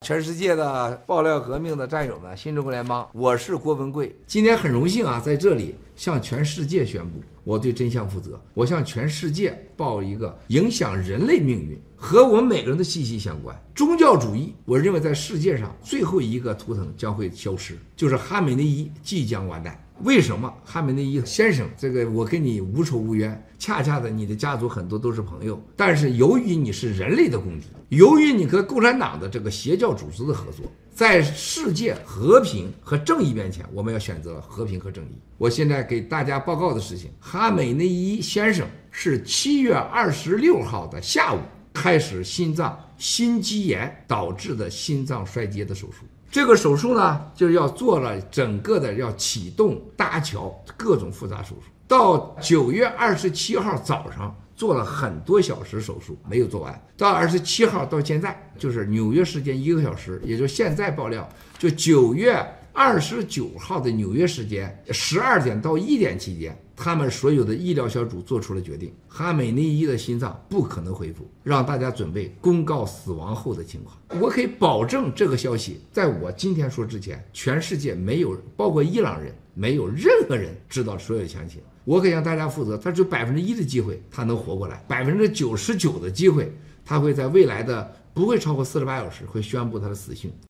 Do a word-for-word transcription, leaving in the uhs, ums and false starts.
全世界的爆料革命的战友们，新中国联邦，我是郭文贵。今天很荣幸啊，在这里向全世界宣布，我对真相负责。我向全世界报一个影响人类命运和我们每个人的息息相关。宗教主义，我认为在世界上最后一个图腾将会消失，就是哈梅内伊即将完蛋。为什么？哈梅内伊先生，这个我跟你无仇无冤，恰恰的你的家族很多都是朋友，但是由于你是人类的公敌，由于你和共产党的这个邪教组织的合作，在世界和平和正义面前，我们要选择和平和正义。我现在给大家报告的事情，哈梅内伊先生是七月二十六号的下午开始心脏心肌炎导致的心脏衰竭的手术。这个手术呢，就是要做了整个的要启动搭桥各种复杂手术。到九月二十七号早上做了很多小时手术，没有做完。到二十七号到现在，就是纽约时间一个小时，也就是现在爆料，就九月二十九号的纽约时间十二点到一点期间，他们所有的医疗小组做出了决定，哈梅内伊的心脏不可能恢复，让大家准备公告死亡后的情况。我可以保证这个消息在我今天说之前，全世界没有，包括伊朗人，没有任何人知道所有的详情。我可以向大家负责，他只有百分之一的机会他能活过来，百分之九十九的机会他会在未来的不会超过四十八小时会宣布他的死讯。